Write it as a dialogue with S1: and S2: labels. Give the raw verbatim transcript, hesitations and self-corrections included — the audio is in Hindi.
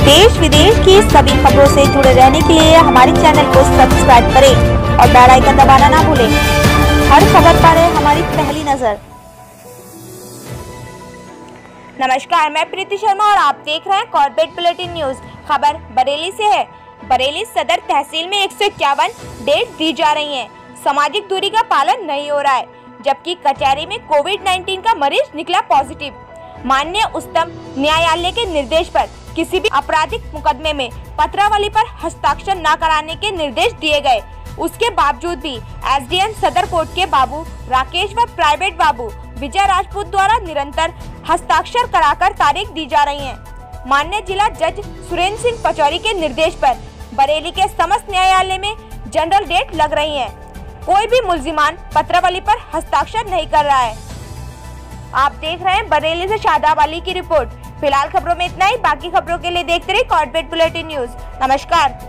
S1: देश विदेश की सभी खबरों से जुड़े रहने के लिए हमारे चैनल को सब्सक्राइब करें और बेल आइकन दबाना ना भूलें। हर खबर पर है हमारी पहली नजर। नमस्कार, मैं प्रीति शर्मा और आप देख रहे हैं कॉर्पोरेट बुलेटिन न्यूज। खबर बरेली से है। बरेली सदर तहसील में एक सौ इक्यावन डेट दी जा रही है। सामाजिक दूरी का पालन नहीं हो रहा है, जबकि कचहरी में कोविड नाइन्टीन का मरीज निकला पॉजिटिव। माननीय उच्चतम न्यायालय के निर्देश पर किसी भी आपराधिक मुकदमे में पत्रावली पर हस्ताक्षर न कराने के निर्देश दिए गए। उसके बावजूद भी एसडीएम सदर कोर्ट के बाबू राकेश व प्राइवेट बाबू विजय राजपूत द्वारा निरंतर हस्ताक्षर कराकर तारीख दी जा रही है। माननीय जिला जज सुरेंद्र सिंह पचौरी के निर्देश पर बरेली के समस्त न्यायालय में जनरल डेट लग रही है। कोई भी मुल्जिमान पत्रावली पर हस्ताक्षर नहीं कर रहा है। आप देख रहे हैं बरेली से शादाब अली की रिपोर्ट। फिलहाल खबरों में इतना ही। बाकी खबरों के लिए देखते रहिए कॉर्पोरेट बुलेटिन न्यूज। नमस्कार।